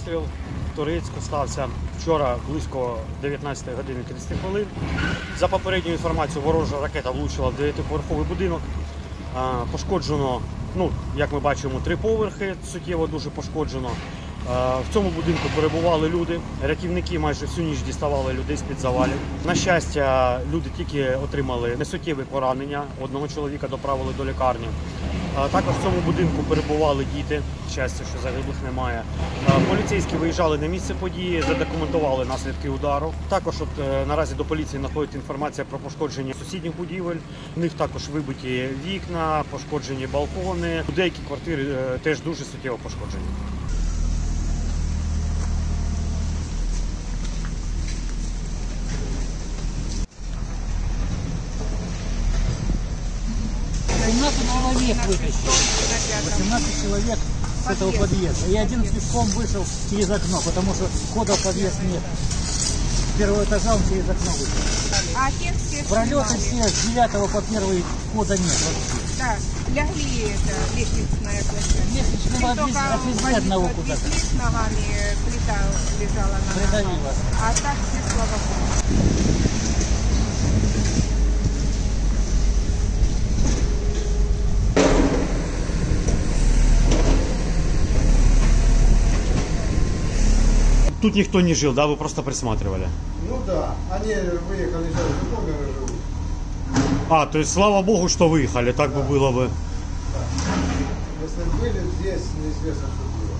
обстріл в Торецьку стався вчора близько 19 години 30 хвилин. За попередньою інформацією, ворожа ракета влучила в 9-поверховий будинок. Пошкоджено, як ми бачимо, 3 поверхи, суттєво дуже пошкоджено. В цьому будинку перебували люди, рятівники майже всю ніч діставали людей з-під завалів. На щастя, люди тільки отримали несуттєві поранення, одного чоловіка доправили до лікарні. Також в цьому будинку перебували діти, щастя, що загиблих немає. Поліцейські виїжджали на місце події, задокументували наслідки удару. Також наразі до поліції надходить інформація про пошкодження сусідніх будівель. У них також вибиті вікна, пошкоджені балкони. Деякі квартири теж дуже суттєво пошкоджені. Человек вытащил. 18 человек с этого подъезда. И один пешком вышел через окно, потому что входа в подъезд нет. С первого этажа он через окно вышел. А тех всех Пролеты все с 9 по 1 входа нет вообще. Да, лягли это лестничная площадка. Лестничного отвезли одного куда-то. С ногами плита лежала на ногах. Придавило. А так все, слава богу. Тут никто не жил, да? Вы просто присматривали? Ну да, они выехали сейчас в Житомир живут. То есть слава богу, что выехали, так бы было бы. Да. Если были здесь, неизвестно, что было.